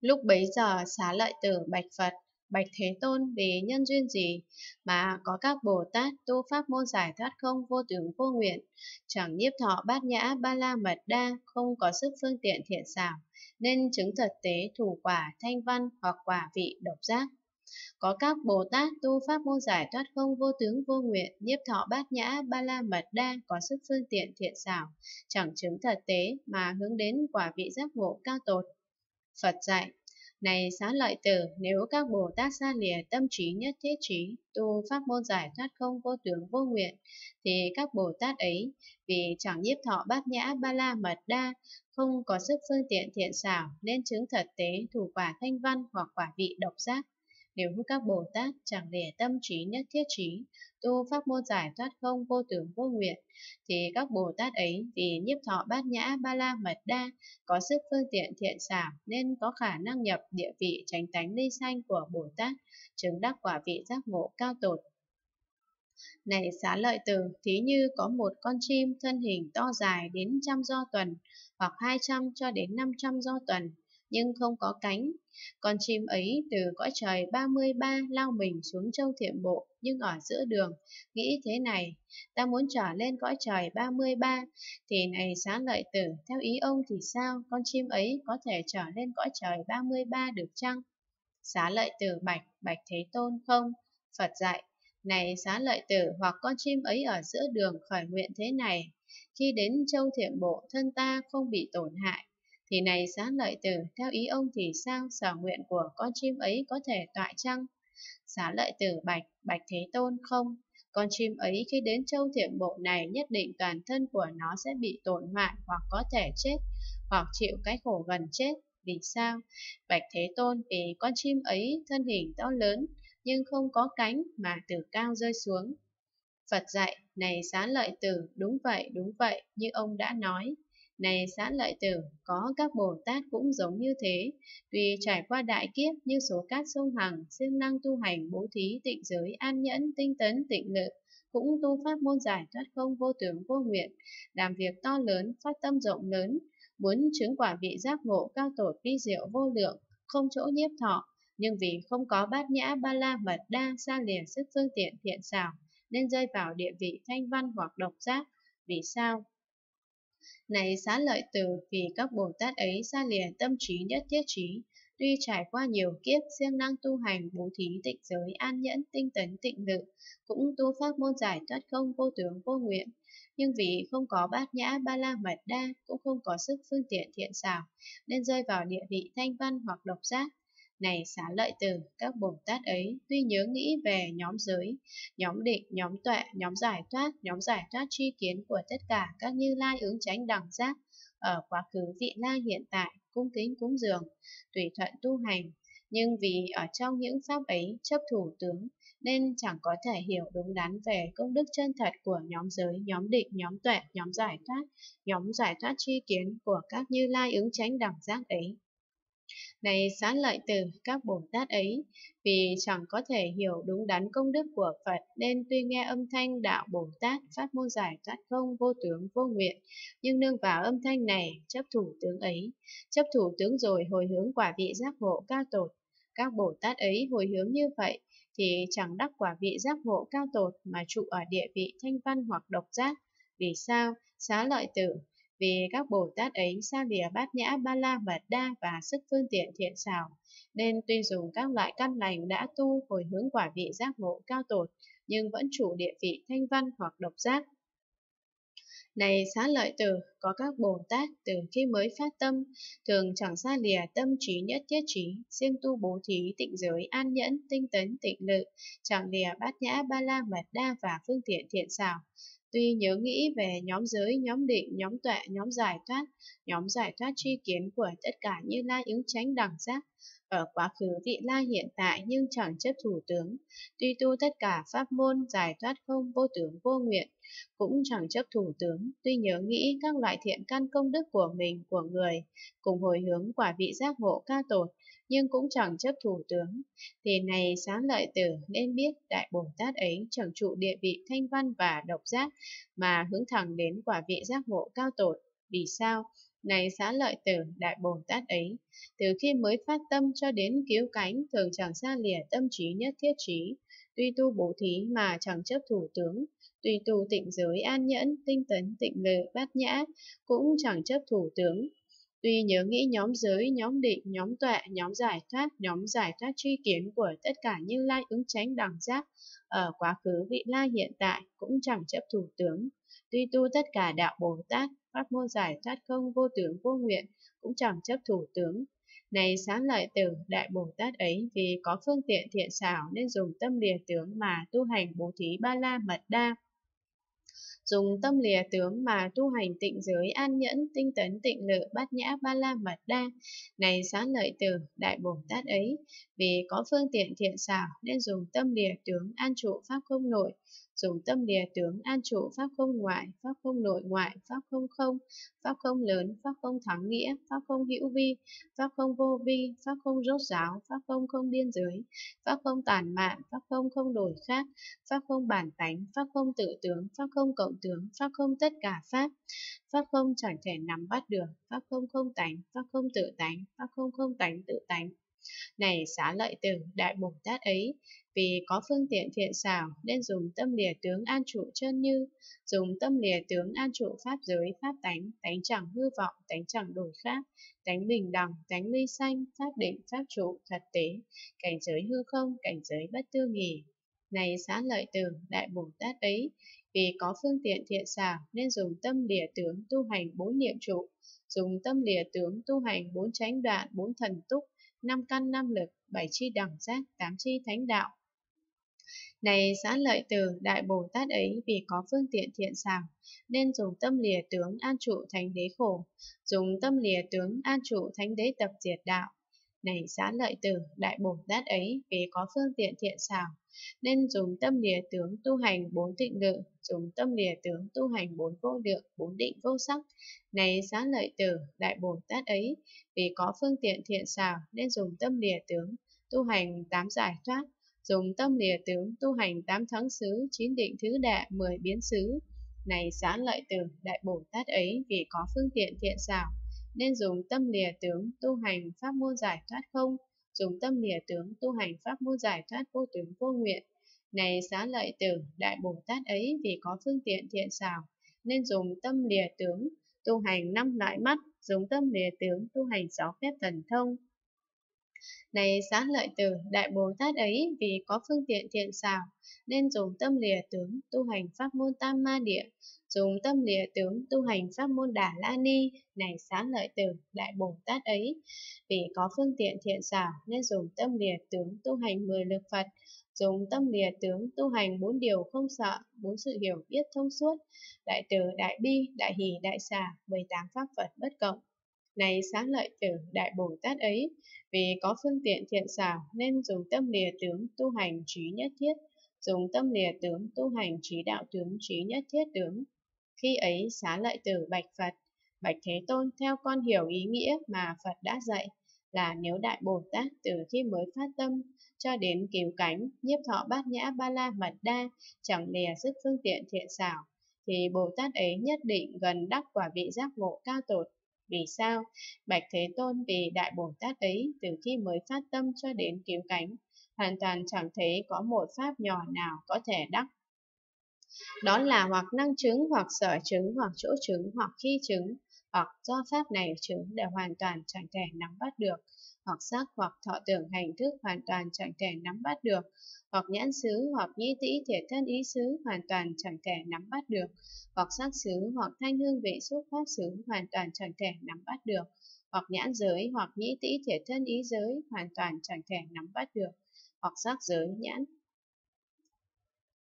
Lúc bấy giờ Xá Lợi Tử bạch Phật: Bạch Thế Tôn, vì nhân duyên gì mà có các Bồ Tát tu pháp môn giải thoát không vô tướng vô nguyện, chẳng nhiếp thọ bát nhã ba la mật đa, không có sức phương tiện thiện xảo, nên chứng thật tế thủ quả thanh văn hoặc quả vị độc giác? Có các Bồ Tát tu pháp môn giải thoát không vô tướng vô nguyện, nhiếp thọ bát nhã ba la mật đa, có sức phương tiện thiện xảo, chẳng chứng thật tế mà hướng đến quả vị giác ngộ cao tột. Phật dạy: Này Xá Lợi Tử, nếu các Bồ Tát xa lìa tâm trí nhất thiết trí, tu pháp môn giải thoát không vô tướng vô nguyện, thì các Bồ Tát ấy vì chẳng nhiếp thọ bát nhã ba la mật đa, không có sức phương tiện thiện xảo, nên chứng thật tế thủ quả thanh văn hoặc quả vị độc giác. Nếu các Bồ Tát chẳng lìa tâm trí nhất thiết trí, tu pháp môn giải thoát không vô tướng vô nguyện, thì các Bồ Tát ấy vì nhiếp thọ bát nhã ba la mật đa, có sức phương tiện thiện xảo, nên có khả năng nhập địa vị chánh tánh ly sanh của Bồ Tát, chứng đắc quả vị giác ngộ cao tột. Này Xá Lợi Tử, thí như có một con chim thân hình to dài đến 100 do tuần, hoặc 200 cho đến 500 do tuần, nhưng không có cánh. Con chim ấy từ cõi trời 33 lao mình xuống châu Thiểm Bộ, nhưng ở giữa đường nghĩ thế này: ta muốn trở lên cõi trời 33, thì này Xá Lợi Tử, theo ý ông thì sao, con chim ấy có thể trở lên cõi trời 33 được chăng? Xá Lợi Tử bạch: Bạch Thế Tôn, không. Phật dạy: Này Xá Lợi Tử, hoặc con chim ấy ở giữa đường khởi nguyện thế này: khi đến châu Thiểm Bộ, thân ta không bị tổn hại, thì này Xá Lợi Tử, theo ý ông thì sao, sở nguyện của con chim ấy có thể toại chăng? Xá Lợi Tử bạch: Bạch Thế Tôn, không. Con chim ấy khi đến châu Thiểm Bộ này, nhất định toàn thân của nó sẽ bị tổn hoại, hoặc có thể chết, hoặc chịu cái khổ gần chết. Vì sao? Bạch Thế Tôn, vì con chim ấy thân hình to lớn, nhưng không có cánh mà từ cao rơi xuống. Phật dạy: Này Xá Lợi Tử, đúng vậy, như ông đã nói. Này Xá Lợi Tử, có các Bồ Tát cũng giống như thế, tuy trải qua đại kiếp như số cát sông Hằng, siêng năng tu hành bố thí tịnh giới an nhẫn tinh tấn tịnh lự, cũng tu pháp môn giải thoát không vô tướng vô nguyện, làm việc to lớn, phát tâm rộng lớn, muốn chứng quả vị giác ngộ cao tột vi diệu vô lượng, không chỗ nhiếp thọ, nhưng vì không có bát nhã ba la mật đa, xa lìa sức phương tiện thiện xảo, nên rơi vào địa vị thanh văn hoặc độc giác. Vì sao? Này Xá Lợi Tử, vì các Bồ Tát ấy xa lìa tâm trí nhất thiết trí, tuy trải qua nhiều kiếp siêng năng tu hành bố thí tịnh giới an nhẫn tinh tấn tịnh lự, cũng tu pháp môn giải thoát không vô tướng vô nguyện, nhưng vì không có bát nhã ba la mật đa, cũng không có sức phương tiện thiện xảo, nên rơi vào địa vị thanh văn hoặc độc giác. Này Xá Lợi Tử, các Bồ Tát ấy tuy nhớ nghĩ về nhóm giới, nhóm định, nhóm tuệ, nhóm giải thoát tri kiến của tất cả các Như Lai ứng chánh đẳng giác, ở quá khứ vị lai hiện tại, cung kính cúng dường, tùy thuận tu hành, nhưng vì ở trong những pháp ấy chấp thủ tướng, nên chẳng có thể hiểu đúng đắn về công đức chân thật của nhóm giới, nhóm định, nhóm tuệ, nhóm giải thoát tri kiến của các Như Lai ứng chánh đẳng giác ấy. Này Xá Lợi Tử, các Bồ Tát ấy vì chẳng có thể hiểu đúng đắn công đức của Phật, nên tuy nghe âm thanh đạo Bồ Tát pháp môn giải thoát không vô tướng vô nguyện, nhưng nương vào âm thanh này chấp thủ tướng ấy, chấp thủ tướng rồi hồi hướng quả vị giác ngộ cao tột. Các Bồ Tát ấy hồi hướng như vậy thì chẳng đắc quả vị giác ngộ cao tột, mà trụ ở địa vị thanh văn hoặc độc giác. Vì sao? Xá Lợi Tử, vì các Bồ Tát ấy xa lìa bát nhã ba la mật đa và sức phương tiện thiện xảo, nên tuy dùng các loại căn lành đã tu hồi hướng quả vị giác ngộ cao tột, nhưng vẫn chủ địa vị thanh văn hoặc độc giác. Này Xá Lợi Tử, có các Bồ Tát từ khi mới phát tâm, thường chẳng xa lìa tâm trí nhất thiết trí, siêng tu bố thí tịnh giới an nhẫn tinh tấn tịnh lự, chẳng lìa bát nhã ba la mật đa và phương tiện thiện xảo. Tuy nhớ nghĩ về nhóm giới, nhóm định, nhóm tuệ, nhóm giải thoát tri kiến của tất cả Như Lai ứng chánh đẳng giác, ở quá khứ vị lai hiện tại, nhưng chẳng chấp thủ tướng. Tuy tu tất cả pháp môn giải thoát không vô tướng vô nguyện, cũng chẳng chấp thủ tướng. Tuy nhớ nghĩ các loại thiện căn công đức của mình, của người, cùng hồi hướng quả vị giác ngộ cao tột, nhưng cũng chẳng chấp thủ tướng. Thì này Xá Lợi Tử, nên biết Đại Bồ Tát ấy chẳng trụ địa vị thanh văn và độc giác, mà hướng thẳng đến quả vị giác ngộ cao tột. Vì sao? Này Xá Lợi Tử, Đại Bồ Tát ấy, từ khi mới phát tâm cho đến cứu cánh, thường chẳng xa lìa tâm trí nhất thiết trí, tuy tu bố thí mà chẳng chấp thủ tướng, tuy tu tịnh giới an nhẫn, tinh tấn, tịnh lự, bát nhã, cũng chẳng chấp thủ tướng. Tuy nhớ nghĩ nhóm giới, nhóm định, nhóm tuệ, nhóm giải thoát tri kiến của tất cả Như Lai ứng chánh đẳng giác, ở quá khứ vị lai hiện tại cũng chẳng chấp thủ tướng. Tuy tu tất cả đạo Bồ Tát, pháp môn giải thoát không vô tướng vô nguyện, cũng chẳng chấp thủ tướng. Này Xá Lợi Tử, Đại Bồ Tát ấy, vì có phương tiện thiện xảo nên dùng tâm lìa tướng mà tu hành bố thí ba la mật đa, dùng tâm lìa tướng mà tu hành tịnh giới an nhẫn, tinh tấn, tịnh lự, bát nhã, ba la mật đa. Này Xá Lợi Tử, Đại Bồ Tát ấy, vì có phương tiện thiện xảo nên dùng tâm lìa tướng an trụ pháp không nội, dùng tâm lìa tướng an trụ pháp không ngoại, pháp không nội ngoại, pháp không không, pháp không lớn, pháp không thắng nghĩa, pháp không hữu vi, pháp không vô vi, pháp không rốt ráo, pháp không không biên giới, pháp không tản mạn, pháp không không đổi khác, pháp không bản tánh, pháp không tự tướng, pháp không cộng tướng, pháp không tất cả pháp, pháp không chẳng thể nắm bắt được, pháp không không tánh, pháp không tự tánh, pháp không không tánh tự tánh. Này Xá Lợi Tử, Đại Bồ Tát ấy, vì có phương tiện thiện xảo nên dùng tâm lìa tướng an trụ chân như, dùng tâm lìa tướng an trụ pháp giới, pháp tánh, tánh chẳng hư vọng, tánh chẳng đổi khác, tánh bình đẳng, tánh ly sanh, pháp định, pháp trụ, thật tế, cảnh giới hư không, cảnh giới bất tư nghì. Này Xá Lợi Tử, Đại Bồ Tát ấy, vì có phương tiện thiện xảo nên dùng tâm lìa tướng tu hành bốn niệm trụ, dùng tâm lìa tướng tu hành bốn chánh đoạn, bốn thần túc, năm căn năm lực, bảy chi đẳng giác, tám chi thánh đạo. Này Xá Lợi Tử, Đại Bồ Tát ấy, vì có phương tiện thiện xảo nên dùng tâm lìa tướng an trụ thánh đế khổ, dùng tâm lìa tướng an trụ thánh đế tập diệt đạo. Này Xá Lợi Tử, Đại Bồ Tát ấy, vì có phương tiện thiện xảo nên dùng tâm lìa tướng tu hành bốn tịnh lự, dùng tâm lìa tướng tu hành bốn vô lượng, bốn định vô sắc. Này Xá Lợi Tử, Đại Bồ Tát ấy, vì có phương tiện thiện xảo nên dùng tâm lìa tướng tu hành tám giải thoát, dùng tâm lìa tướng tu hành tám thắng xứ, chín định thứ đệ, 10 biến xứ. Này Xá Lợi Tử, Đại Bồ Tát ấy, vì có phương tiện thiện xảo nên dùng tâm lìa tướng tu hành pháp môn giải thoát không, dùng tâm lìa tướng tu hành pháp môn giải thoát vô tướng vô nguyện. Này Xá Lợi Tử, Đại Bồ Tát ấy, vì có phương tiện thiện xảo nên dùng tâm lìa tướng tu hành năm loại mắt, dùng tâm lìa tướng tu hành 6 phép thần thông. Này Xá Lợi Tử, Đại Bồ Tát ấy, vì có phương tiện thiện xảo nên dùng tâm lìa tướng tu hành pháp môn Tam Ma Địa, dùng tâm lìa tướng tu hành pháp môn Đà La Ni. Này Xá Lợi Tử, Đại Bồ Tát ấy, vì có phương tiện thiện xảo nên dùng tâm lìa tướng tu hành 10 lực Phật, dùng tâm lìa tướng tu hành 4 điều không sợ, 4 sự hiểu biết thông suốt, đại từ, đại bi, đại hỷ, đại xả, 18 pháp Phật bất cộng. Này Xá Lợi Tử, Đại Bồ Tát ấy, vì có phương tiện thiện xảo nên dùng tâm lìa tướng tu hành trí nhất thiết, dùng tâm lìa tướng tu hành trí đạo tướng, trí nhất thiết tướng. Khi ấy Xá Lợi Tử bạch Phật: Bạch Thế Tôn, theo con hiểu ý nghĩa mà Phật đã dạy là nếu Đại Bồ Tát từ khi mới phát tâm cho đến cứu cánh, nhiếp thọ bát nhã ba la mật đa, chẳng lìa sức phương tiện thiện xảo, thì Bồ Tát ấy nhất định gần đắc quả vị giác ngộ cao tột. Vì sao? Bạch Thế Tôn, vì Đại Bồ Tát ấy từ khi mới phát tâm cho đến cứu cánh, hoàn toàn chẳng thấy có một pháp nhỏ nào có thể đắc. Đó là hoặc năng chứng, hoặc sở chứng, hoặc chỗ chứng, hoặc khi chứng, hoặc do pháp này chứng để hoàn toàn chẳng thể nắm bắt được, hoặc sắc, hoặc thọ tưởng hành thức hoàn toàn chẳng thể nắm bắt được, hoặc nhãn xứ, hoặc nhĩ tĩ thiệt thân ý xứ hoàn toàn chẳng thể nắm bắt được, hoặc sắc xứ, hoặc thanh hương vị xúc pháp xứ hoàn toàn chẳng thể nắm bắt được, hoặc nhãn giới, hoặc nhĩ tĩ thiệt thân ý giới hoàn toàn chẳng thể nắm bắt được, hoặc sắc giới, nhãn